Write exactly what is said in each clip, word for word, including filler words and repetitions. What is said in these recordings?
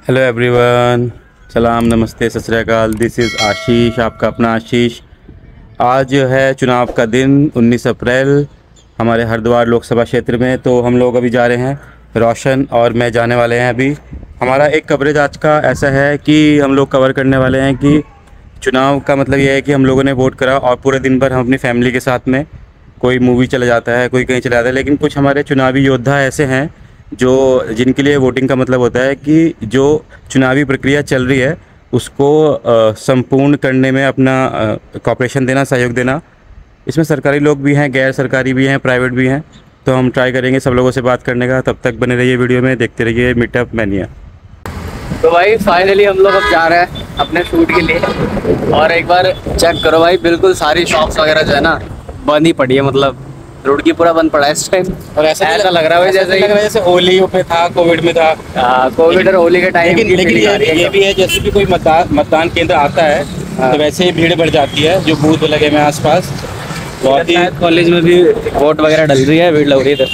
Hello everyone, सलाम, नमस्ते, सत श्री अकाल। दिस इज़ आशीष, आपका अपना आशीष। आज जो है चुनाव का दिन उन्नीस अप्रैल हमारे हरिद्वार लोकसभा क्षेत्र में। तो हम लोग अभी जा रहे हैं, रोशन और मैं जाने वाले हैं। अभी हमारा एक कवरेज आज का ऐसा है कि हम लोग कवर करने वाले हैं कि चुनाव का मतलब ये है कि हम लोगों ने वोट करा और पूरे दिन भर हम अपनी फैमिली के साथ में कोई मूवी चला जाता है, कोई कहीं चला जाता है। लेकिन कुछ हमारे चुनावी योद्धा ऐसे हैं जो जिनके लिए वोटिंग का मतलब होता है कि जो चुनावी प्रक्रिया चल रही है उसको संपूर्ण करने में अपना कॉपरेशन देना, सहयोग देना। इसमें सरकारी लोग भी हैं, गैर सरकारी भी हैं, प्राइवेट भी हैं। तो हम ट्राई करेंगे सब लोगों से बात करने का। तब तक बने रहिए वीडियो में, देखते रहिए मीटअप मैनिया। तो भाई फाइनली हम लोग अब जा रहे हैं अपने शूट के लिए। और एक बार चेक करो भाई, बिल्कुल सारी शॉप्स वगैरह जो है ना बंद ही पड़ी है। मतलब रोड की पूरा बंद पड़ा है इस टाइम। और ऐसा ऐसा लग रहा है जैसे लग रहा है जैसे होली पे था, कोविड में था। हाँ, कोविड और होली के टाइम। लेकिन लेकिन ये, ये भी है जैसे भी कोई मतदान मतदान केंद्र आता है तो वैसे ही भीड़ बढ़ जाती है जो बूथ लगे हुए आसपास। बहुत ही कॉलेज में भी वोट वगैरह डल रही है, भीड़ लग रही है।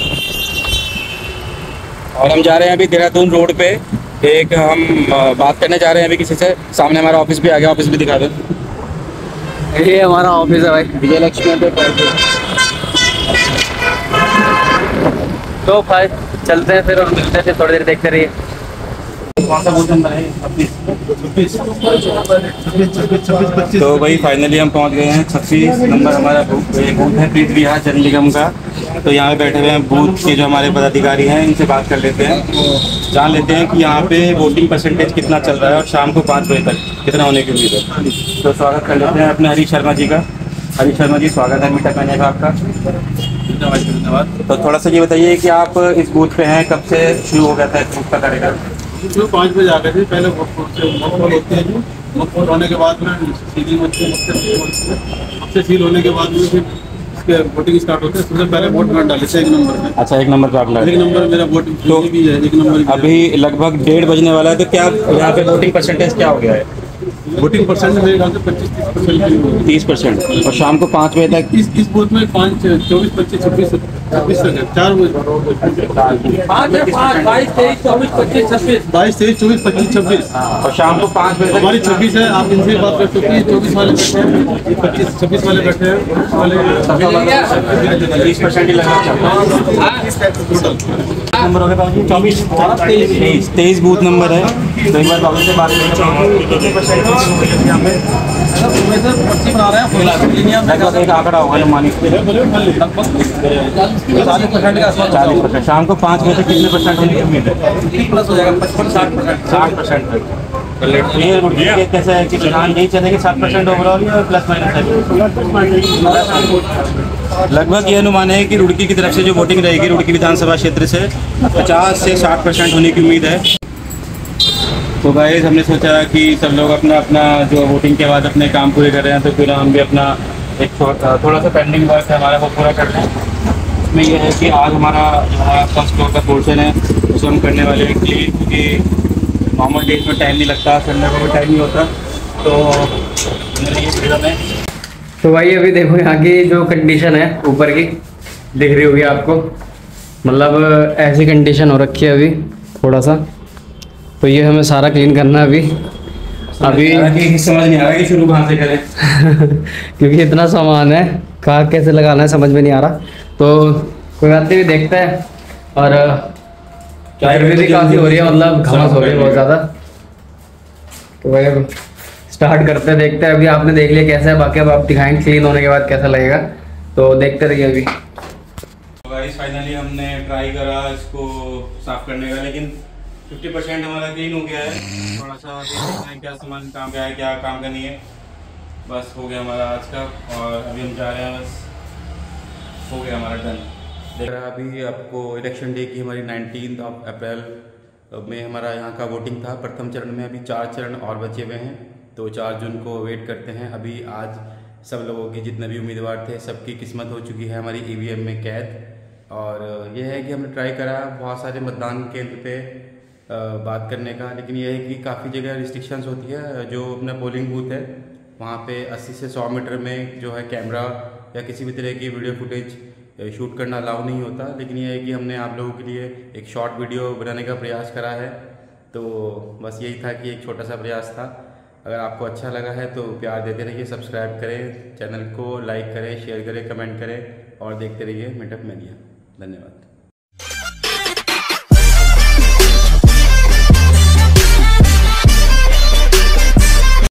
और हम जा रहे हैं अभी देहरादून रोड पे। एक हम बात करने जा रहे हैं अभी किसी से। सामने हमारा ऑफिस भी आ गया, ऑफिस भी दिखा दो। ये हमारा ऑफिस है भाई, विजय लक्ष्मी पे। तो भाई चलते हैं फिर और मिलते हैं फिर, थोड़ी देर देखते रहिए। कौन सा बूथ नंबर है? तो भाई फाइनली हम पहुंच गए हैं। छब्बीस नंबर हमारा बूथ है, प्रीत विहार जन निगम का। तो यहाँ पे बैठे हुए हैं बूथ के जो हमारे पदाधिकारी हैं, इनसे बात कर लेते हैं, जान लेते हैं कि यहाँ पे वोटिंग परसेंटेज कितना चल रहा है और शाम को पाँच बजे तक कितना होने की उम्मीद है। तो स्वागत कर लेते हैं अपने हरीश शर्मा जी का। हरीश शर्मा जी, स्वागत है मीटअप मैनिया का आपका। धन्यवाद। तो थोड़ा सा ये बताइए कि आप इस बूथ पे हैं, कब से शुरू हो गया था इस बूथ का कार्यक्रम? इसमें पाँच बजे आ गए थे। पहले वोट होते हैं जी, वोट होने के बाद में सीलिंग होती है, सबसे सील होने के बाद में फिर इसके वोटिंग स्टार्ट होते हैं। सबसे पहले वोट में डाले थे एक नंबर में। अच्छा, एक नंबर पे आप लगे। एक नंबर मेरा वोट तो भी है, एक नंबर। अभी लगभग डेढ़ बजने वाला है, तो क्या यहाँ पे वोटिंग परसेंटेज क्या हो गया है? वोटिंग परसेंट मेरे ख्याल से पच्चीस तीस परसेंट तीस परसेंट और शाम को पाँच बजे तक इस इस बूथ में पाँच चौबीस पच्चीस छब्बीस छब्बीस तक है। चार बाईस तेईस चौबीस पच्चीस छब्बीस बाईस तेईस चौबीस पच्चीस छब्बीस और शाम को पाँच बजे हमारी छब्बीस है। आप इनसे बात कर सकते हैं। चौबीस वाले बैठे हैं, पच्चीस छब्बीस वाले बैठे हैं, बीस परसेंट ही लगा। नंबर हो गया चौबीस तेईस तेईस बूथ नंबर है। तो एक बार बाबू से बात कितने परसेंट यहाँ पे लगभग एक आंकड़ा होगा मानिक चालीस परसेंट का चालीस परसेंट। शाम को पाँच बजे कितने परसेंट होने की उम्मीद है? प्लस हो जाएगा पचपन साठ परसेंट साठ परसेंट तक। ये कैसा है कि चुनाव यही चलेंगे सात परसेंट ओवरऑल या प्लस माइनस है? लगभग ये अनुमान है कि रुड़की की तरफ से जो वोटिंग रहेगी रुड़की विधानसभा क्षेत्र से पचास से साठ परसेंट होने की उम्मीद है। तो गाइस हमने सोचा कि सब लोग अपना अपना जो वोटिंग के बाद अपने काम पूरे कर रहे हैं, तो फिर हम भी अपना एक थोड़ा सा पेंडिंग वर्क है हमारा वो पूरा करते हैं। इसमें यह है कि आज हमारा हमारा फर्स्ट फ्लोर का पोर्शन है उसे हम करने वाले हैं क्लीन, क्योंकि नॉर्मल डेज में टाइम नहीं लगता, संडे को भी टाइम नहीं होता। तो में तो भाई अभी देखो यहाँ की जो कंडीशन है ऊपर की दिख रही होगी आपको। मतलब ऐसी कंडीशन हो रखी है अभी थोड़ा सा। तो ये हमें सारा क्लीन करना है अभी। अभी समझ नहीं आ रहा कि शुरू कहाँ से करें क्योंकि इतना सामान है, कहाँ कैसे लगाना है समझ में नहीं आ रहा। तो कोई बात नहीं, देखते हैं। और गर्मी भी काफ़ी हो रही है, मतलब घास हो रही है बहुत ज़्यादा। तो भाई अब स्टार्ट करते हैं, देखते हैं। अभी आपने देख लिया कैसा है, बाकी अब आप दिखाएंगे क्लीन होने के बाद कैसा लगेगा। तो देखते रहिए अभी। गाइस फाइनली हमने ट्राई करा इसको साफ करने का, लेकिन फिफ्टी परसेंट हमारा क्लीन हो गया है। थोड़ा सा देखते हैं क्या सामान काम का है, क्या काम का नहीं है। बस हो गया हमारा आज का। और अभी हम जा रहे हैं, बस हो गया हमारा डन। देख रहा अभी आपको इलेक्शन डे की हमारी नाइनटीन ऑफ अप्रैल में हमारा यहाँ का वोटिंग था प्रथम चरण में। अभी चार चरण और बचे हुए हैं, तो चार जून को वेट करते हैं। अभी आज सब लोगों के जितने भी उम्मीदवार थे सबकी किस्मत हो चुकी है हमारी ई वी एम में कैद। और यह है कि हमने ट्राई करा बहुत सारे मतदान केंद्र पे बात करने का, लेकिन यह है कि काफ़ी जगह रिस्ट्रिक्शंस होती है। जो अपना पोलिंग बूथ है वहाँ पे अस्सी से सौ मीटर में जो है कैमरा या किसी भी तरह की वीडियो फुटेज शूट करना अलाउ नहीं होता। लेकिन यह है कि हमने आप लोगों के लिए एक शॉर्ट वीडियो बनाने का प्रयास करा है तो बस यही था कि एक छोटा सा प्रयास था। अगर आपको अच्छा लगा है तो प्यार देते रहिए, सब्सक्राइब करें, चैनल को लाइक करें, शेयर करें, कमेंट करें और देखते रहिए मीटअप मीडिया। धन्यवाद।